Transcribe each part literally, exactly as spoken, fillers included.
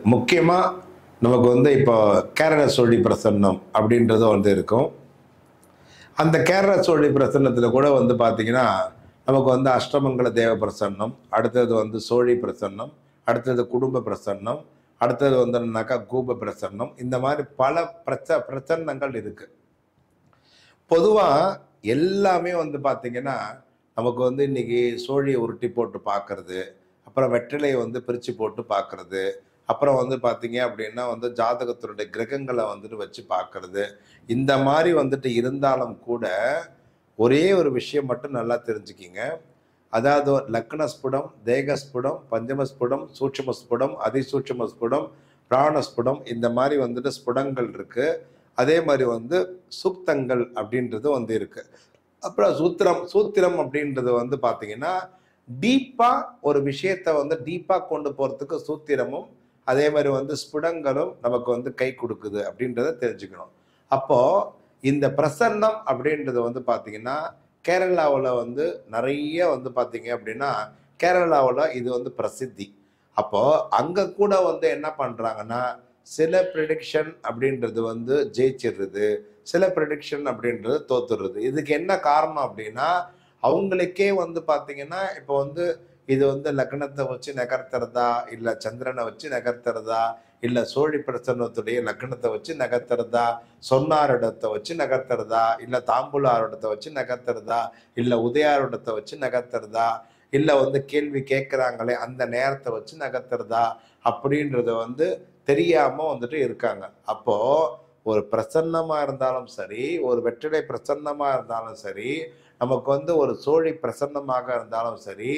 முக்கியமாக நமக்கு வந்து இப்போ கேரள சோழி பிரசன்னம் அப்படின்றது வந்து இருக்கும். அந்த கேரள சோழி பிரசன்னத்தில் கூட வந்து பார்த்தீங்கன்னா நமக்கு வந்து அஷ்டமங்கல தேவ பிரசன்னம், அடுத்தது வந்து சோழி பிரசன்னம், அடுத்தது குடும்ப பிரசன்னம், அடுத்தது வந்துனாக்கா கூப பிரசன்னம். இந்த மாதிரி பல பிரச்ச பிரசன்னங்கள் இருக்கு. பொதுவாக எல்லாமே வந்து பார்த்தீங்கன்னா நமக்கு வந்து இன்னைக்கு சோழியை உருட்டி போட்டு பார்க்கறது, அப்புறம் வெற்றிலையை வந்து பிரித்து போட்டு பார்க்கறது, அப்புறம் வந்து பார்த்தீங்க அப்படின்னா வந்து ஜாதகத்தினுடைய கிரகங்களை வந்துட்டு வச்சு பார்க்கறது, இந்த மாதிரி வந்துட்டு இருந்தாலும் கூட ஒரே ஒரு விஷயம் மட்டும் நல்லா தெரிஞ்சுக்கிங்க. அதாவது லக்னஸ்புடம், தேகஸ்புடம், பஞ்சமஸ்புடம், சூட்சுமஸ்புடம், அதிசூட்சுமஸ்புடம், பிராணஸ்புடம், இந்த மாதிரி வந்துட்டு ஸ்புடங்கள் இருக்கு. அதே மாதிரி வந்து சூக்தங்கள் அப்படின்றது வந்து இருக்கு. அப்புறம் சூத்திரம் சூத்திரம் அப்படின்றது வந்து பார்த்தீங்கன்னா டீப்பா ஒரு விஷயத்தை வந்து டீப்பா கொண்டு போறதுக்கு சூத்திரமும் அதே மாதிரி வந்து ஸ்புடங்களும் நமக்கு வந்து கை கொடுக்குது அப்படின்றத தெரிஞ்சுக்கணும். அப்போ இந்த பிரசன்னம் அப்படின்றது வந்து பார்த்தீங்கன்னா கேரளாவில் வந்து நிறைய வந்து பார்த்தீங்க அப்படின்னா கேரளாவில் இது வந்து பிரசித்தி. அப்போ அங்க கூட வந்து என்ன பண்றாங்கன்னா சில ப்ரிடிக்ஷன் அப்படின்றது வந்து ஜெயிச்சிடுறது, சில ப்ரிடிக்ஷன் அப்படின்றது தோத்துடுறது. இதுக்கு என்ன காரணம் அப்படின்னா அவங்களுக்கே வந்து பார்த்தீங்கன்னா இப்போ வந்து இது வந்து லக்னத்தை வச்சு நகர்த்துறதா, இல்லை சந்திரனை வச்சு நகர்த்துறதா, இல்லை சோழி பிரசன்னத்துடைய லக்னத்தை வச்சு நகர்த்துறதா, சொன்னாரிடத்தை வச்சு நகர்த்துறதா, இல்லை தாம்பூலாரிடத்தை வச்சு நகர்த்துறதா, இல்லை உதயாரிடத்தை வச்சு நகர்த்துறதா, இல்லை வந்து கேள்வி கேட்குறாங்களே அந்த நேரத்தை வச்சு நகர்த்துறதா அப்படின்றத வந்து தெரியாம வந்துட்டு இருக்காங்க. அப்போ ஒரு பிரசன்னமா இருந்தாலும் சரி, ஒரு வெற்றிலை பிரசன்னமா இருந்தாலும் சரி, நமக்கு வந்து ஒரு சோழி பிரசன்னமாக இருந்தாலும் சரி,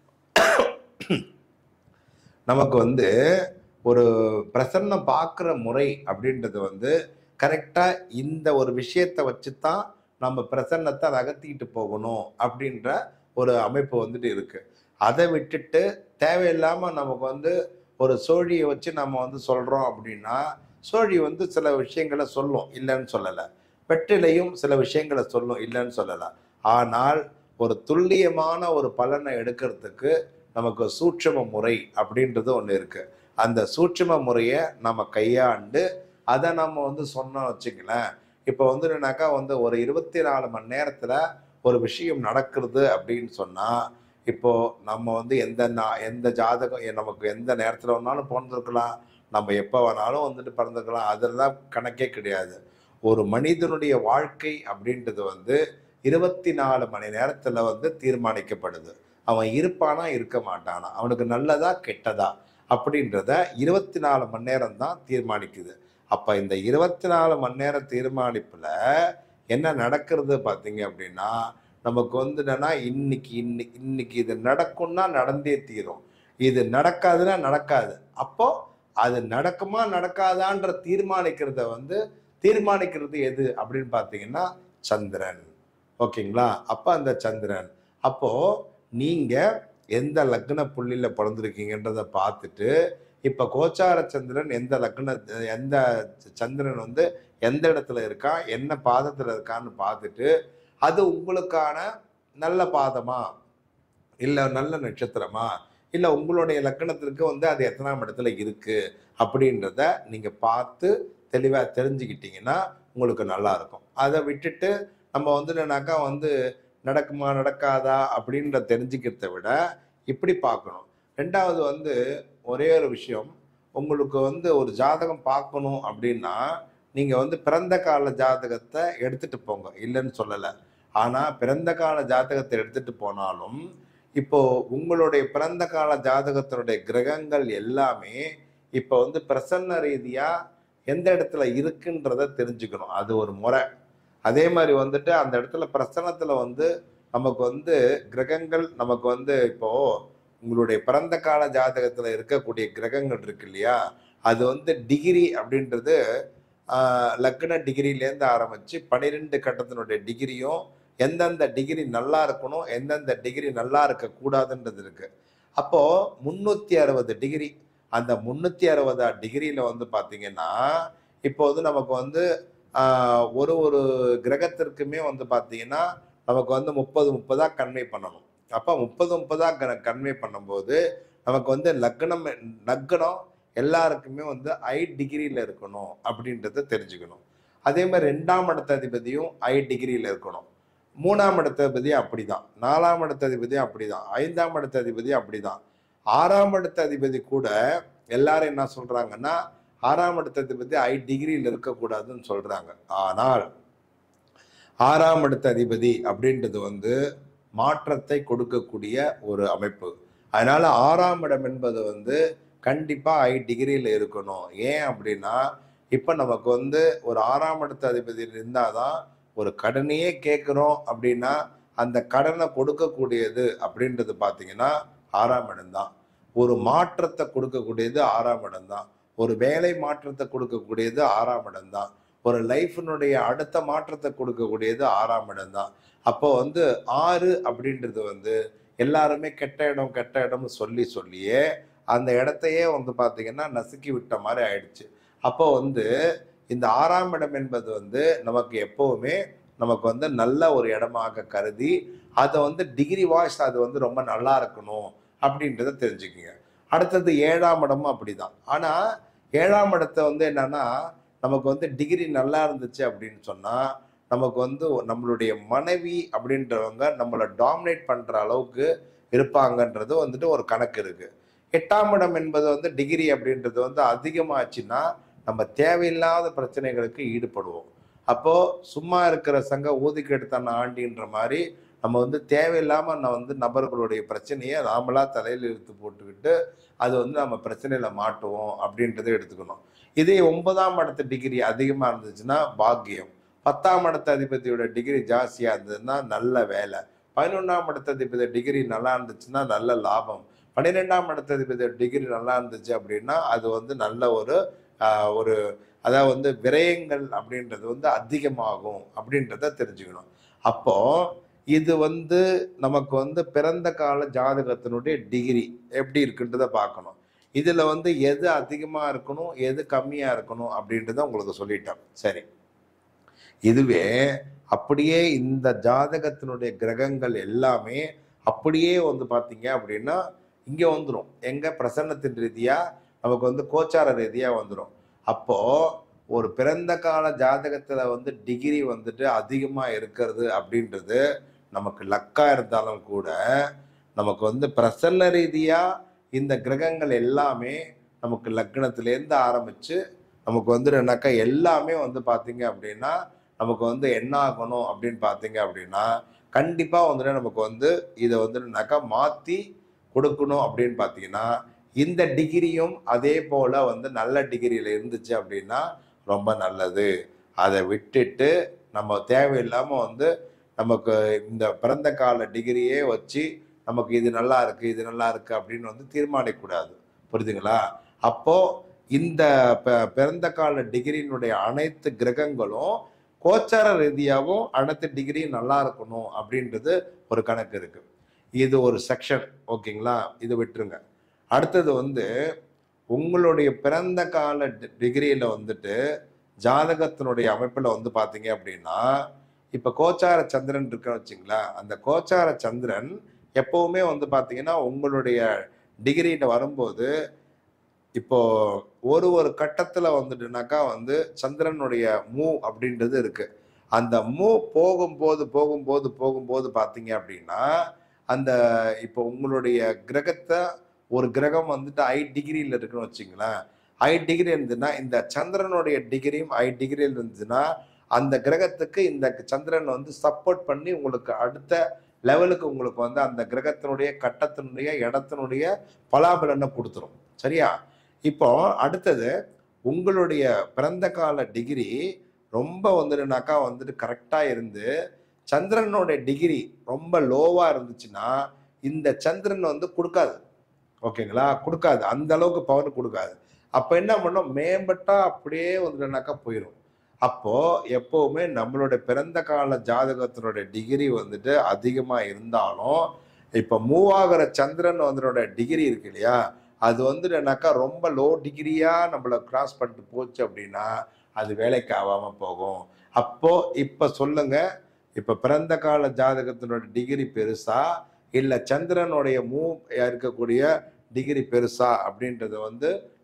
நமக்கு வந்து ஒரு பிரசன்னம் பார்க்குற முறை அப்படின்றது வந்து கரெக்டா இந்த ஒரு விஷயத்தை வச்சு தான் நம்ம பிரசன்னத்தை நகர்த்திக்கிட்டு போகணும் அப்படின்ற ஒரு அமைப்பு வந்துட்டு இருக்கு. அதை விட்டுட்டு தேவையில்லாம நமக்கு வந்து ஒரு சோழியை வச்சு நம்ம வந்து சொல்றோம் அப்படின்னா சோழி வந்து சில விஷயங்களை சொல்லும், இல்லைன்னு சொல்லலை. வெற்றிலையும் சில விஷயங்களை சொல்லும், இல்லைன்னு சொல்லலை. ஆனால் ஒரு துல்லியமான ஒரு பலனை எடுக்கிறதுக்கு நமக்கு சூட்சும முறை அப்படின்றது ஒன்று இருக்கு. அந்த சூட்சும முறையை நம்ம கையாண்டு அதை நம்ம வந்து சொன்னோம் வச்சுங்களேன். இப்போ வந்து என்னன்னாக்கா வந்து ஒரு இருபத்தி நாலு மணி நேரத்துல ஒரு விஷயம் நடக்கிறது அப்படின்னு சொன்னா இப்போ நம்ம வந்து எந்த நா- எந்த ஜாதகம் எ- நமக்கு எந்த நேரத்துல வேணாலும் பிறந்திருக்கலாம், நம்ம எப்போ வேணாலும் வந்துட்டு பிறந்திருக்கலாம், அதெல்லாம் கணக்கே கிடையாது. ஒரு மனிதனுடைய வாழ்க்கை அப்படின்றது வந்து இருபத்தி நாலு மணி நேரத்துல வந்து தீர்மானிக்கப்படுது. அவன் இருப்பானா இருக்க மாட்டானா, அவனுக்கு நல்லதா கெட்டதா அப்படின்றத இருபத்தி நாலு மணி நேரம் தான் தீர்மானிக்குது. அப்ப இந்த இருபத்தி நாலு மணி நேரம் தீர்மானிப்புல என்ன நடக்கிறது பார்த்தீங்க அப்படின்னா நமக்கு வந்து என்னன்னா இன்னைக்கு இன்னைக்கு இன்னைக்கு இது நடக்கும்னா நடந்தே தீரும், இது நடக்காதுன்னா நடக்காது. அப்போ அது நடக்குமா நடக்காதான்ற தீர்மானிக்கிறத வந்து தீர்மானிக்கிறது எது அப்படின்னு பார்த்தீங்கன்னா சந்திரன். ஓகேங்களா? அப்ப அந்த சந்திரன் அப்போ நீங்க எந்த லக்ன புள்ளியில பிறந்திருக்கீங்கன்றத பார்த்துட்டு இப்ப கோச்சார சந்திரன் எந்த லக்ன எந்த சந்திரன் வந்து எந்த இடத்துல இருக்கான், என்ன பாதத்துல இருக்கான்னு பார்த்துட்டு அது உங்களுக்கான நல்ல பாதமா, இல்ல நல்ல நட்சத்திரமா, இல்ல உங்களுடைய லக்கணத்திற்கு வந்து அது எத்தனாம் இடத்துல இருக்கு அப்படின்றத நீங்க பார்த்து தெளிவா தெரிஞ்சுக்கிட்டீங்கன்னா உங்களுக்கு நல்லா இருக்கும். அதை விட்டுட்டு நம்ம வந்து என்னன்னாக்கா வந்து நடக்குமா நடக்காதா அப்படின்ற தெரிஞ்சுக்கிறத விட இப்படி பார்க்கணும். ரெண்டாவது வந்து ஒரே ஒரு விஷயம், உங்களுக்கு வந்து ஒரு ஜாதகம் பார்க்கணும் அப்படின்னா நீங்க வந்து பிறந்த கால ஜாதகத்தை எடுத்துட்டு போங்க, இல்லைன்னு சொல்லலை. ஆனா பிறந்த கால ஜாதகத்தை எடுத்துட்டு போனாலும் இப்போ உங்களுடைய பிறந்த கால ஜாதகத்தினுடைய கிரகங்கள் எல்லாமே இப்போ வந்து பிரசன்ன ரீதியா எந்த இடத்துல இருக்குன்றத தெரிஞ்சுக்கணும். அது ஒரு முறை. அதே மாதிரி வந்துட்டு அந்த இடத்துல பிரசன்னத்துல வந்து நமக்கு வந்து கிரகங்கள் நமக்கு வந்து இப்போ உங்களுடைய பிறந்த கால ஜாதகத்துல இருக்கக்கூடிய கிரகங்கள் இருக்கு இல்லையா, அது வந்து டிகிரி அப்படின்றது ஆஹ், லக்ன டிகிரிலேருந்து ஆரம்பிச்சு பன்னிரெண்டு கட்டத்தினுடைய டிகிரியும் எந்தெந்த டிகிரி நல்லா இருக்கணும், எந்தெந்த டிகிரி நல்லா இருக்க கூடாதுன்றது இருக்கு. அப்போ முன்னூத்தி அறுபது டிகிரி, அந்த முன்னூத்தி அறுபது டிகிரியில வந்து பாத்தீங்கன்னா இப்போ வந்து நமக்கு வந்து ஆஹ், ஒரு ஒரு கிரகத்திற்குமே வந்து பாத்தீங்கன்னா நமக்கு வந்து முப்பது முப்பதா கன்வே பண்ணணும். அப்ப முப்பது முப்பதா கன்வே பண்ணும்போது நமக்கு வந்து லக்னம் லக்னம் எல்லாருக்குமே வந்து ஐ டிகிரியில் இருக்கணும் அப்படின்றத தெரிஞ்சுக்கணும். அதே மாதிரி ரெண்டாம் இடத்த அதிபதியும் ஐ டிகிரியில் இருக்கணும். மூணாம் இடத்த அதிபதியும் அப்படிதான், நாலாம் இடத்த அதிபதியும் அப்படிதான், ஐந்தாம் இடத்த அதிபதியும் அப்படிதான். ஆறாம் இடத்த அதிபதி கூட எல்லாரும் என்ன சொல்றாங்கன்னா, ஆறாம் இடத்த அதிபதி ஐ டிகிரியில் இருக்கக்கூடாதுன்னு சொல்றாங்க. ஆனால் ஆறாம் இடத்த அதிபதி அப்படின்றது வந்து மாற்றத்தை கொடுக்கக்கூடிய ஒரு அமைப்பு. அதனால ஆறாம் இடம் என்பது வந்து கண்டிப்பா ஐ டிகிரியில் இருக்கணும். ஏன் அப்படின்னா, இப்ப நமக்கு வந்து ஒரு ஆறாம் இடத்த அதிபதி இருந்தாதான் ஒரு கடனையே கேட்கிறோம் அப்படின்னா, அந்த கடனை கொடுக்கக்கூடியது அப்படின்றது பார்த்தீங்கன்னா ஆறாம் இடம் தான். ஒரு மாற்றத்தை கொடுக்கக்கூடியது ஆறாம் இடம் தான். ஒரு வேலை மாற்றத்தை கொடுக்கக்கூடியது ஆறாம் இடம் தான். ஒரு லைஃபினுடைய அடுத்த மாற்றத்தை கொடுக்கக்கூடியது ஆறாம் இடம் தான். அப்போ வந்து ஆறு அப்படின்றது வந்து எல்லாருமே கெட்ட இடம் கெட்ட இடம்னு சொல்லி சொல்லியே அந்த இடத்தையே வந்து பார்த்தீங்கன்னா நசுக்கி விட்ட மாதிரி ஆயிடுச்சு. அப்போ வந்து இந்த ஆறாம் இடம் என்பது வந்து நமக்கு எப்பவுமே நமக்கு வந்து நல்ல ஒரு இடமாக கருதி அதை வந்து டிகிரி வாய்ஸ் அது வந்து ரொம்ப நல்லா இருக்கணும் அப்படின்றத தெரிஞ்சுக்குங்க. அடுத்தது ஏழாம் இடமும் அப்படிதான். ஆனா ஏழாம் இடத்த வந்து என்னன்னா, நமக்கு வந்து டிகிரி நல்லா இருந்துச்சு அப்படின்னு சொன்னா, நமக்கு வந்து நம்மளுடைய மனைவி அப்படின்றவங்க நம்மளை டாமினேட் பண்ற அளவுக்கு இருப்பாங்கன்றது வந்துட்டு ஒரு கணக்கு இருக்கு. எட்டாம் இடம் என்பது வந்து டிகிரி அப்படின்றது வந்து அதிகமாச்சுன்னா நம்ம தேவையில்லாத பிரச்சனைகளுக்கு ஈடுபடுவோம். அப்போ சும்மா இருக்கிற சங்க ஊதிக்கு எடுத்தான ஆண்டின்ற மாதிரி நம்ம வந்து தேவையில்லாம நான் வந்து நபர்களுடைய பிரச்சனையை நாமளா தலையில் இழுத்து போட்டுக்கிட்டு அது வந்து நம்ம பிரச்சனையில மாட்டுவோம் அப்படின்றத எடுத்துக்கணும். இதே ஒன்பதாம் இடத்து டிகிரி அதிகமா இருந்துச்சுன்னா பாக்கியம், பத்தாம் இடத்த அதிபதியோட டிகிரி ஜாஸ்தியா இருந்ததுன்னா நல்ல வேலை, பதினொன்றாம் இடத்த அதிபதி டிகிரி நல்லா இருந்துச்சுன்னா நல்ல லாபம், பன்னிரெண்டாம் இடத்த அதிபதி டிகிரி நல்லா இருந்துச்சு அப்படின்னா அது வந்து நல்ல ஒரு ஆஹ் ஒரு அதாவது வந்து விரயங்கள் அப்படின்றது வந்து அதிகமாகும் அப்படின்றத தெரிஞ்சுக்கணும். அப்போ இது வந்து நமக்கு வந்து பிறந்த கால ஜாதகத்தினுடைய டிகிரி எப்படி இருக்குன்றத பார்க்கணும். இதுல வந்து எது அதிகமா இருக்கணும் எது கம்மியா இருக்கணும் அப்படின்றத உங்களுக்கு சொல்லிட்டேன். சரி, இதுவே அப்படியே இந்த ஜாதகத்தினுடைய கிரகங்கள் எல்லாமே அப்படியே வந்து பார்த்தீங்க அப்படின்னா இங்க வந்துடும். எங்க பிரசன்னத்தின் ரீதியா நமக்கு வந்து கோச்சார ரீதியா வந்துடும். அப்போ ஒரு பிறந்த கால ஜாதகத்துல வந்து டிகிரி வந்துட்டு அதிகமா இருக்கிறது அப்படின்றது நமக்கு லக்கா இருந்தாலும் கூட நமக்கு வந்து பிரசன்ன ரீதியா இந்த கிரகங்கள் எல்லாமே நமக்கு லக்னத்திலேருந்து ஆரம்பிச்சு நமக்கு வந்து என்னக்கா எல்லாமே வந்து பார்த்தீங்க அப்படின்னா நமக்கு வந்து என்ன ஆகணும் அப்படின்னு பார்த்தீங்க அப்படின்னா கண்டிப்பா வந்துட்டு நமக்கு வந்து இதை வந்துட்டுனாக்கா மாற்றி கொடுக்கணும் அப்படின்னு பார்த்தீங்கன்னா இந்த டிகிரியும் அதே போல வந்து நல்ல டிகிரியில இருந்துச்சு அப்படின்னா ரொம்ப நல்லது. அதை விட்டுட்டு நம்ம தேவையில்லாம வந்து நமக்கு இந்த பிறந்த கால டிகிரியே வச்சு நமக்கு இது நல்லா இருக்கு இது நல்லா இருக்கு அப்படின்னு வந்து தீர்மானிக்கக்கூடாது. புரியுதுங்களா? அப்போ இந்த பிறந்த கால டிகிரியினுடைய அனைத்து கிரகங்களும் கோச்சார ரீதியாகவும் அனைத்து டிகிரி நல்லா இருக்கணும் அப்படின்றது ஒரு கணக்கு இருக்கு. இது ஒரு செக்ஷன். ஓகேங்களா? இது விட்டுருங்க. அடுத்தது வந்து உங்களுடைய பிறந்த கால டிகிரியில வந்துட்டு ஜாதகத்தினுடைய அமைப்புல வந்து பாத்தீங்க அப்படின்னா இப்ப கோச்சார சந்திரன் இருக்குன்னு வச்சுங்களா, அந்த கோச்சார சந்திரன் எப்பவுமே வந்து பாத்தீங்கன்னா உங்களுடைய டிகிரியில வரும்போது இப்போ ஒரு ஒரு கட்டத்துல வந்துட்டுனாக்கா வந்து சந்திரனுடைய மூ அப்படின்றது இருக்கு. அந்த மூ போகும்போது போகும்போது போகும்போது பாத்தீங்க அப்படின்னா அந்த இப்போ உங்களுடைய கிரகத்தை ஒரு கிரகம் வந்துட்டு ஐ டிகிரியில் இருக்குன்னு வச்சுங்களேன், ஐ டிகிரி இருந்ததுன்னா இந்த சந்திரனுடைய டிகிரியும் ஐ டிகிரியில் இருந்துச்சுன்னா அந்த கிரகத்துக்கு இந்த சந்திரன் வந்து சப்போர்ட் பண்ணி உங்களுக்கு அடுத்த லெவலுக்கு உங்களுக்கு வந்து அந்த கிரகத்தினுடைய கட்டத்தினுடைய இடத்தினுடைய பலாபலனை கொடுத்துரும். சரியா? இப்போ அடுத்தது உங்களுடைய பிறந்த கால டிகிரி ரொம்ப வந்துட்டுனாக்கா வந்துட்டு கரெக்டா இருந்து சந்திரனுடைய டிகிரி ரொம்ப லோவா இருந்துச்சுன்னா இந்த சந்திரன் வந்து கொடுக்காது. ஓகேங்களா? கொடுக்காது, அந்த அளவுக்கு பவர் கொடுக்காது. அப்ப என்ன பண்ணும், மேம்பட்டா அப்படியே வந்துட்டுனாக்கா போயிடும். அப்போ எப்பவுமே நம்மளுடைய பிறந்த கால ஜாதகத்தினுடைய டிகிரி வந்துட்டு அதிகமா இருந்தாலும் இப்ப மூவ் ஆகிற சந்திரன் வந்துட டிகிரி இருக்கு இல்லையா, அது வந்துட்டுனாக்கா ரொம்ப லோ டிகிரியா நம்மள கிராஸ் பண்ணிட்டு போச்சு அப்படின்னா அது வேலைக்கு ஆகாம போகும். அப்போ இப்ப சொல்லுங்க, இப்ப பிறந்த கால ஜாதகத்தினோட டிகிரி பெருசா இல்ல சந்திரனுடைய மூவ் இருக்கக்கூடிய டிகிரி பெருசா அப்படின்றத வந்து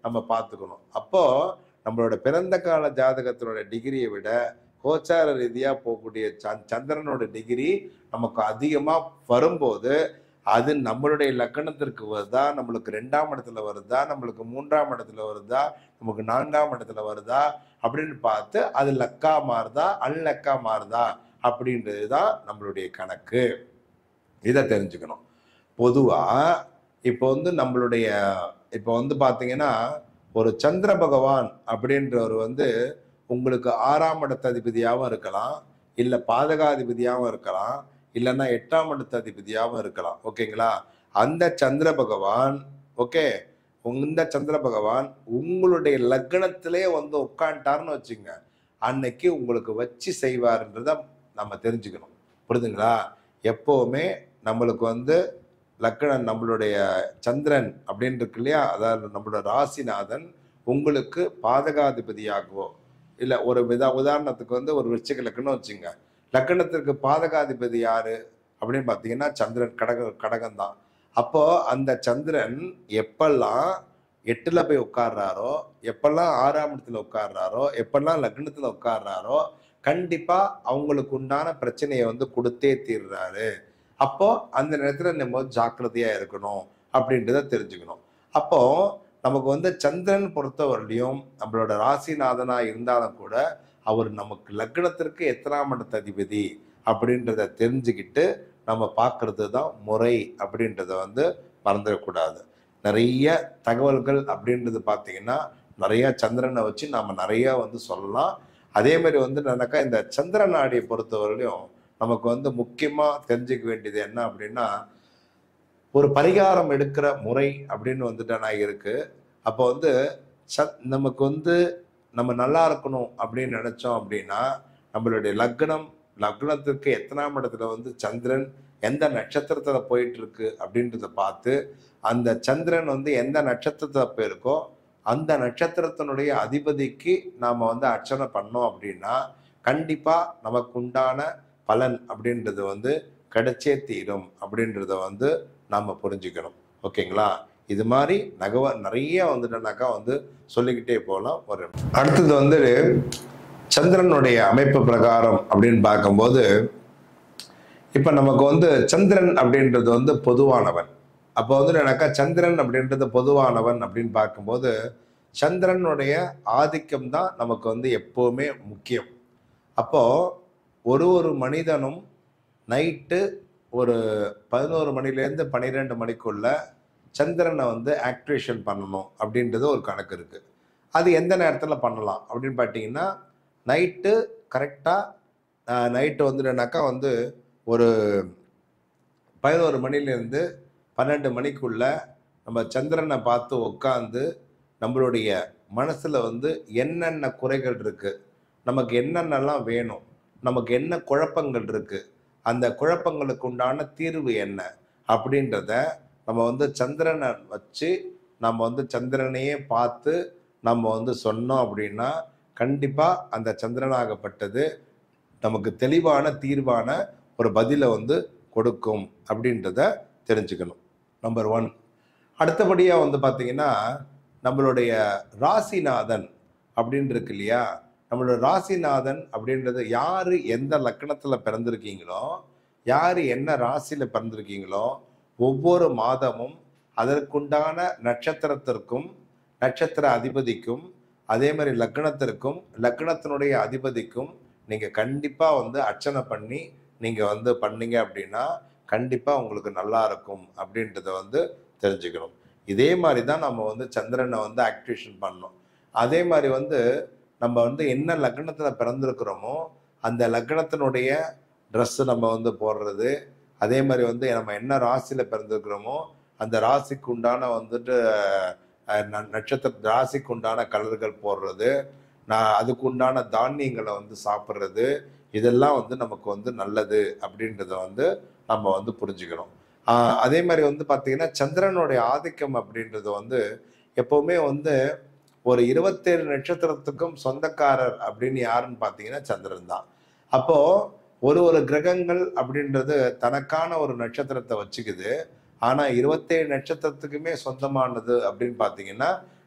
நம்ம பார்த்துக்கணும். அப்போ நம்மளோட பிறந்த கால ஜாதகத்தினோட டிகிரியை விட கோச்சார ரீதியா போகக்கூடிய சந்திரனோட டிகிரி நமக்கு அதிகமா வரும்போது அது நம்மளுடைய லக்கணத்திற்கு வருதா, நம்மளுக்கு ரெண்டாம் இடத்துல வருதா, நம்மளுக்கு மூன்றாம் இடத்துல வருதா, நமக்கு நான்காம் இடத்துல வருதா அப்படின்னு பார்த்து அது லக்கா மாறுதா அன்லக்கா மாறுதா அப்படின்றது தான் நம்மளுடைய கணக்கு. இதை தெரிஞ்சுக்கணும். பொதுவா இப்போ வந்து நம்மளுடைய இப்போ வந்து பார்த்தீங்கன்னா ஒரு சந்திர பகவான் அப்படின்றவர் வந்து உங்களுக்கு ஆறாம் இடத்த அதிபதியாகவும் இருக்கலாம், இல்லை பாதகாதிபதியாகவும் இருக்கலாம், இல்லைன்னா எட்டாம் இடத்த அதிபதியாகவும் இருக்கலாம். ஓகேங்களா? அந்த சந்திர பகவான் ஓகே இந்த சந்திர பகவான் உங்களுடைய லக்னத்திலே வந்து உட்காந்துட்டாருன்னு வச்சுங்க, அன்னைக்கு உங்களுக்கு வச்சு செய்வார்ன்றத நம்ம தெரிஞ்சுக்கணும். புரியுதுங்களா? எப்பவுமே நம்மளுக்கு வந்து லக்னம் நம்மளுடைய சந்திரன் அப்படின்னு இருக்கு இல்லையா, அதாவது நம்மளோட ராசிநாதன் உங்களுக்கு பாதகாதிபதியாகவோ இல்லை ஒரு விதா உதாரணத்துக்கு வந்து ஒரு விருச்சிக லக்னம் வச்சுங்க, லக்னத்திற்கு பாதகாதிபதி யாரு அப்படின்னு பார்த்தீங்கன்னா சந்திரன், கடக கடகம் தான். அப்போ அந்த சந்திரன் எப்பெல்லாம் எட்டுல போய் உட்கார்றாரோ, எப்பெல்லாம் ஆறாம் இடத்துல உட்கார்றாரோ, எப்பெல்லாம் லக்னத்துல உட்கார்றாரோ கண்டிப்பா அவங்களுக்கு உண்டான பிரச்சனையை வந்து கொடுத்தே தீர்றாரு. அப்போ அந்த நேரத்துல நம்ம ஜாக்கிரதையா இருக்கணும் அப்படின்றத தெரிஞ்சுக்கணும். அப்போ நமக்கு வந்து சந்திரன் பொறுத்தவரையிலையும் நம்மளோட ராசிநாதனா இருந்தாலும் கூட அவர் நமக்கு லக்னத்திற்கு எத்தனாம் இடத்த அதிபதி அப்படின்றத தெரிஞ்சுக்கிட்டு நம்ம பார்க்கறது தான் முறை அப்படின்றத வந்து மறந்துடக்கூடாது. நிறைய தகவல்கள் அப்படின்றது பார்த்தீங்கன்னா நிறைய சந்திரனை வச்சு நாம நிறைய வந்து சொல்லலாம். அதே மாதிரி வந்து என்னக்கா இந்த சந்திர நாடியை பொறுத்தவரையிலையும் நமக்கு வந்து முக்கியமா தெரிஞ்சுக்க வேண்டியது என்ன அப்படின்னா ஒரு பரிகாரம் எடுக்கிற முறை அப்படின்னு வந்துட்டு நான் இருக்கு. அப்போ வந்து ச நமக்கு வந்து நம்ம நல்லா இருக்கணும் அப்படின்னு நினைச்சோம் அப்படின்னா நம்மளுடைய லக்னம் லக்னத்திற்கு எத்தனாம் இடத்துல வந்து சந்திரன் எந்த நட்சத்திரத்துல போயிட்டு இருக்கு அப்படின்றத பார்த்து அந்த சந்திரன் வந்து எந்த நட்சத்திரத்துல போயிருக்கோ அந்த நட்சத்திரத்தினுடைய அதிபதிக்கு நாம வந்து அர்ச்சனை பண்ணோம் அப்படின்னா கண்டிப்பா நமக்கு உண்டான பலன் அப்படின்றது வந்து கிடைச்சே தீரும் அப்படின்றத வந்து நாம புரிஞ்சுக்கணும். ஓகேங்களா? இது மாதிரி நகவ நிறைய வந்துட்டனாக்கா வந்து சொல்லிக்கிட்டே போகலாம். ஒரு அடுத்தது வந்து சந்திரனுடைய அமைப்பு பிரகாரம் அப்படின்னு பார்க்கும்போது இப்ப நமக்கு வந்து சந்திரன் அப்படின்றது வந்து பொதுவானவன். அப்போ வந்து எனக்கா சந்திரன் அப்படின்றது பொதுவானவன் அப்படின்னு பார்க்கும்போது சந்திரனுடைய ஆதிக்கம் தான் நமக்கு வந்து எப்பவுமே முக்கியம். அப்போ ஒரு ஒரு மனிதனும் நைட்டு ஒரு பதினோரு மணிலேருந்து பன்னிரெண்டு மணிக்குள்ள சந்திரனை வந்து ஆக்டிவேஷன் பண்ணணும் அப்படின்றது ஒரு கணக்கு இருக்கு. அது எந்த நேரத்தில் பண்ணலாம் அப்படின்னு பார்த்தீங்கன்னா நைட்டு கரெக்டாக நைட்டு வந்துட்டுனாக்கா வந்து ஒரு பதினோரு மணிலேருந்து பன்னெண்டு மணிக்குள்ள நம்ம சந்திரனை பார்த்து உட்காந்து நம்மளுடைய மனசுல வந்து என்னென்ன குறைகள் இருக்கு, நமக்கு என்னென்னலாம் வேணும், நமக்கு என்ன குழப்பங்கள் இருக்கு, அந்த குழப்பங்களுக்கு உண்டான தீர்வு என்ன அப்படின்றத நம்ம வந்து சந்திரனை வச்சு நம்ம வந்து சந்திரனையே பார்த்து நம்ம வந்து சொன்னோம் அப்படின்னா கண்டிப்பா அந்த சந்திரனாகப்பட்டது நமக்கு தெளிவான தீர்வான ஒரு பதிலை வந்து கொடுக்கும் அப்படின்றத தெரிஞ்சுக்கணும். Number one. அடுத்தபடியா வந்து பார்த்தீங்கன்னா நம்மளுடைய ராசிநாதன் அப்படின்னு இருக்கு இல்லையா, நம்மளோட ராசிநாதன் அப்படின்றது யாரு எந்த லக்கணத்துல பிறந்திருக்கீங்களோ, யாரு என்ன ராசியில பிறந்திருக்கீங்களோ ஒவ்வொரு மாதமும் அதற்குண்டான நட்சத்திரத்திற்கும் நட்சத்திர அதிபதிக்கும் அதே மாதிரி லக்னத்திற்கும் லக்னத்தினுடைய அதிபதிக்கும் நீங்க கண்டிப்பா வந்து அர்ச்சனை பண்ணி நீங்க வந்து பண்ணீங்க அப்படின்னா கண்டிப்பா உங்களுக்கு நல்லா இருக்கும் அப்படின்றத வந்து தெரிஞ்சுக்கணும். இதே மாதிரி தான் நம்ம வந்து சந்திரனை வந்து ஆக்டிவேஷன் பண்ணணும். அதே மாதிரி வந்து நம்ம வந்து என்ன லக்னத்துல பிறந்திருக்கிறோமோ அந்த லக்னத்தினுடைய ட்ரெஸ் நம்ம வந்து போடுறது, அதே மாதிரி வந்து நம்ம என்ன ராசியில பிறந்திருக்கிறோமோ அந்த ராசிக்கு உண்டான வந்துட்டு நட்சத்திர ராசிக்கு உண்டான கலர்கள் போடுறது, நான் அதுக்கு உண்டான தானியங்களை வந்து சாப்பிட்றது, இதெல்லாம் வந்து நமக்கு வந்து நல்லது அப்படின்றத வந்து நம்ம வந்து புரிஞ்சுக்கணும். ஆஹ் அதே மாதிரி வந்து பார்த்தீங்கன்னா சந்திரனுடைய ஆதிக்கம் அப்படின்றது வந்து எப்பவுமே வந்து ஒரு இருபத்தேழு நட்சத்திரத்துக்கும் சொந்தக்காரர் அப்படின்னு யாருன்னு பார்த்தீங்கன்னா சந்திரன் தான். அப்போ ஒரு ஒரு கிரகங்கள் அப்படின்றது தனக்கான ஒரு நட்சத்திரத்தை வச்சுக்குது. ஆனா இருபத்தேழு நட்சத்திரத்துக்குமே சொந்தமானது அப்படின்னு பார்த்தீங்கன்னா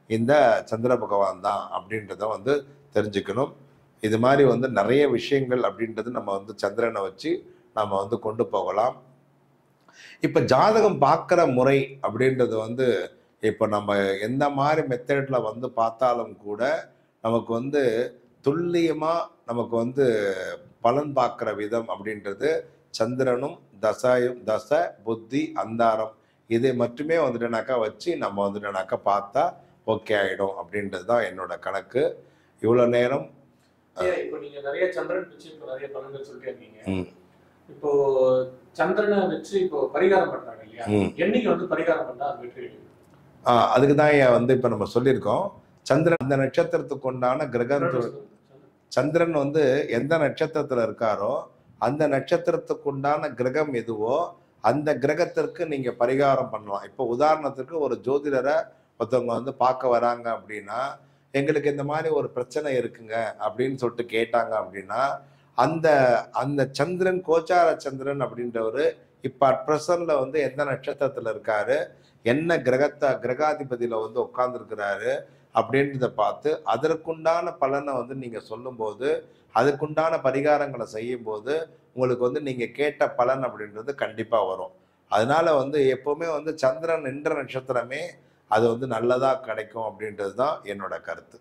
இந்த சந்திர பகவான் தான் அப்படின்றத வந்து தெரிஞ்சுக்கணும். இது மாதிரி வந்து நிறைய விஷயங்கள் அப்படின்றது நம்ம வந்து சந்திரனை வச்சு நம்ம வந்து கொண்டு போகலாம். இப்போ ஜாதகம் பார்க்குற முறை அப்படின்றது வந்து இப்போ நம்ம எந்த மாதிரி மெத்தடில் வந்து பார்த்தாலும் கூட நமக்கு வந்து துல்லியமாக நமக்கு வந்து பலன் பார்க்குற விதம் அப்படின்றது சந்திரனும் தசாயும் தசை புத்தி அந்தாரம் இதை மட்டுமே வந்துட்டுனாக்கா வச்சு நம்ம வந்துட்டுனாக்கா பார்த்தா ஓகே ஆகிடும் அப்படின்றது தான் என்னோட கணக்கு. இவ்வளோ நேரம் இப்போ நீங்க நிறைய சந்திரன் வச்சு இப்போ நிறைய பலன்கள் சொல்லிட்டே இருக்கீங்க. இப்போ சந்திரனை வச்சு இப்போ பரிகாரம் பண்றாங்க இல்லையா, என்னைக்கு வந்து பரிகாரம் பண்ணா அது வெற்றி? ஆஹ் அதுக்கு தான் வந்து இப்போ நம்ம சொல்லியிருக்கோம். சந்திரன் அந்த நட்சத்திரத்துக்கு உண்டான கிரகம், சந்திரன் வந்து எந்த நட்சத்திரத்துல இருக்காரோ அந்த நட்சத்திரத்துக்கு உண்டான கிரகம் எதுவோ அந்த கிரகத்திற்கு நீங்க பரிகாரம் பண்ணலாம். இப்போ உதாரணத்துக்கு ஒரு ஜோதிடரை ஒருத்தவங்க வந்து பார்க்க வராங்க அப்படின்னா, எங்களுக்கு இந்த மாதிரி ஒரு பிரச்சனை இருக்குங்க அப்படின்னு சொல்லிட்டு கேட்டாங்க அப்படின்னா, அந்த அந்த சந்திரன் கோச்சார சந்திரன் அப்படின்றவர் இப்போ அட் ப்ரெசன்ட்ல வந்து எந்த நட்சத்திரத்துல இருக்காரு, என்ன கிரகத்தை கிரகாதிபதியில வந்து உட்கார்ந்துருக்கிறாரு அப்படின்றத பார்த்து அதற்குண்டான பலனை வந்து நீங்க சொல்லும்போது, அதுக்குண்டான பரிகாரங்களை செய்யும் போது உங்களுக்கு வந்து நீங்க கேட்ட பலன் அப்படின்றது கண்டிப்பா வரும். அதனால வந்து எப்பவுமே வந்து சந்திரன் என்ற நட்சத்திரமே அது வந்து நல்லதா கிடைக்கும் அப்படின்றது தான் என்னோட கருத்து.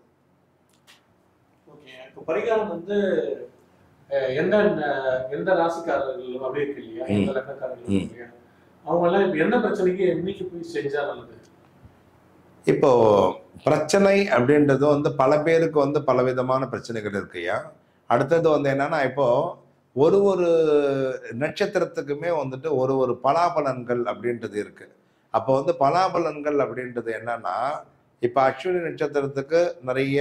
ஓகே, இப்போ பரிகாரம் வந்து எந்த எந்த ராசிக்காரர்கள் அப்படி இருக்கு இல்லையா, எந்த லக்னக்காரர்கள் இல்லையா, அவங்க எல்லாம் இப்போ என்ன பிரச்சனைக்கு என்னைக்கு போய் செஞ்சா நல்லது? இப்போ பிரச்சனை அப்படின்றது வந்து பல பேருக்கு வந்து பலவிதமான பிரச்சனைகள் இருக்குயா. அடுத்தது வந்து என்னன்னா, இப்போ ஒரு ஒரு நட்சத்திரத்துக்குமே வந்துட்டு ஒரு ஒரு பலாபலன்கள் அப்படின்றது இருக்கு. அப்போ வந்து பலாபலன்கள் அப்படின்றது என்னன்னா, இப்போ அஸ்வினி நட்சத்திரத்துக்கு நிறைய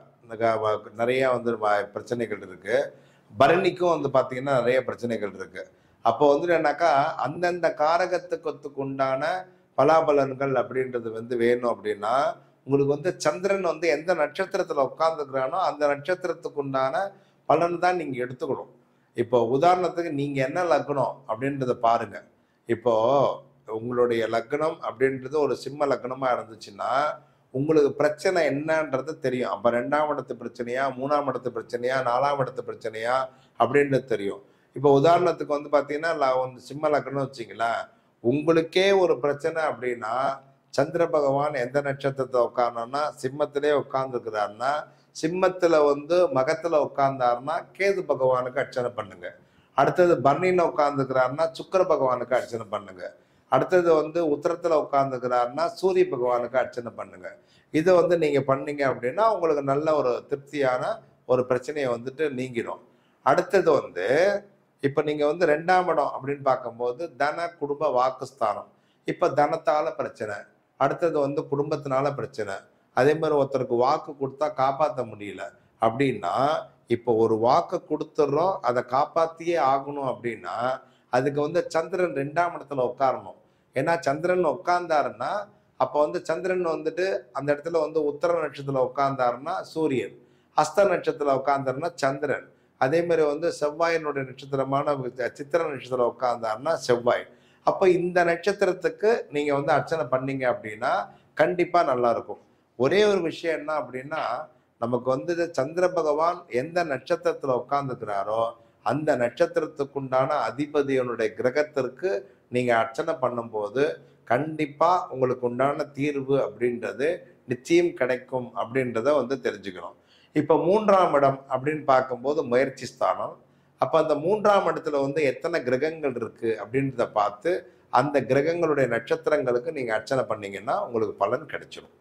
நிறைய வந்து பிரச்சனைகள் இருக்கு. பரணிக்கும் வந்து பார்த்தீங்கன்னா நிறைய பிரச்சனைகள் இருக்கு. அப்போ வந்து என்னன்னாக்கா அந்தந்த காரகத்துக்கு உண்டான பலாபலன்கள் அப்படின்றது வந்து வேணும் அப்படின்னா உங்களுக்கு வந்து சந்திரன் வந்து எந்த நட்சத்திரத்துல உட்கார்ந்துக்கிறானோ அந்த நட்சத்திரத்துக்கு உண்டான பலன் தான் நீங்க எடுத்துக்கணும். இப்போ உதாரணத்துக்கு நீங்க என்ன லக்னம் அப்படின்றத பாருங்க. இப்போ உங்களுடைய லக்னம் அப்படின்றது ஒரு சிம்ம லக்னமா இருந்துச்சுன்னா உங்களுக்கு பிரச்சனை என்னன்றது தெரியும். அப்ப ரெண்டாம் இடத்து பிரச்சனையா, மூணாம் இடத்து பிரச்சனையா, நாலாம் இடத்து பிரச்சனையா அப்படின்றது தெரியும். இப்போ உதாரணத்துக்கு வந்து பாத்தீங்கன்னா வந்து சிம்ம லக்னம் வச்சிங்களேன், உங்களுக்கே ஒரு பிரச்சனை அப்படின்னா சந்திர பகவான் எந்த நட்சத்திரத்தை உட்கார்னா சிம்மத்திலே உட்கார்ந்துருக்கிறாருன்னா, சிம்மத்துல வந்து மகத்துல உட்கார்ந்தாருன்னா கேது பகவானுக்கு அர்ச்சனை பண்ணுங்க. அடுத்தது பரணியில உட்கார்ந்துக்கிறாருன்னா சுக்கிர பகவானுக்கு அர்ச்சனை பண்ணுங்க. அடுத்தது வந்து உத்தரத்துல உட்கார்ந்துக்கிறாருன்னா சூரிய பகவானுக்கு அர்ச்சனை பண்ணுங்க. இதை வந்து நீங்க பண்ணீங்க அப்படின்னா உங்களுக்கு நல்ல ஒரு திருப்தியான ஒரு பிரச்சனையை வந்துட்டு நீங்கிடும். அடுத்தது வந்து இப்ப நீங்க வந்து ரெண்டாம் இடம் அப்படின்னு பார்க்கும்போது தன குடும்ப வாக்குஸ்தானம். இப்ப தனத்தால பிரச்சனை, அடுத்தது வந்து குடும்பத்தினால பிரச்சனை, அதே மாதிரி ஒருத்தருக்கு வாக்கு கொடுத்தா காப்பாற்ற முடியல அப்படின்னா, இப்போ ஒரு வாக்கு கொடுத்துடுறோம் அதை காப்பாத்தியே ஆகணும் அப்படின்னா அதுக்கு வந்து சந்திரன் ரெண்டாம் இடத்துல உட்காரணும். ஏன்னா சந்திரன் உட்கார்ந்தாருன்னா அப்போ வந்து சந்திரன் வந்துட்டு அந்த இடத்துல வந்து உத்தர நட்சத்திரத்துல உட்கார்ந்தாருன்னா சூரியன், அஸ்த நட்சத்திரத்துல உட்கார்ந்தாருன்னா சந்திரன், அதே மாதிரி வந்து செவ்வாயினுடைய நட்சத்திரமான சித்திர நட்சத்திரம் உட்கார்ந்தாருன்னா செவ்வாய். அப்போ இந்த நட்சத்திரத்துக்கு நீங்க வந்து அர்ச்சனை பண்ணீங்க அப்படின்னா கண்டிப்பா நல்லா இருக்கும். ஒரே ஒரு விஷயம் என்ன அப்படின்னா, நமக்கு வந்து சந்திர பகவான் எந்த நட்சத்திரத்துல உட்கார்ந்துக்கிறாரோ அந்த நட்சத்திரத்துக்குண்டான அதிபதியனுடைய கிரகத்திற்கு நீங்க அர்ச்சனை பண்ணும்போது கண்டிப்பா உங்களுக்கு உண்டான தீர்வு அப்படின்றது நிச்சயம் கிடைக்கும் அப்படின்றத வந்து தெரிஞ்சுக்கணும். இப்ப மூன்றாம் இடம் அப்படின்னு பார்க்கும்போது முயற்சி ஸ்தானம். அப்ப அந்த மூன்றாம் இடத்துல வந்து எத்தனை கிரகங்கள் இருக்கு அப்படின்றத பார்த்து அந்த கிரகங்களுடைய நட்சத்திரங்களுக்கு நீங்க அர்ச்சனை பண்ணீங்கன்னா உங்களுக்கு பலன் கிடைச்சிடும்.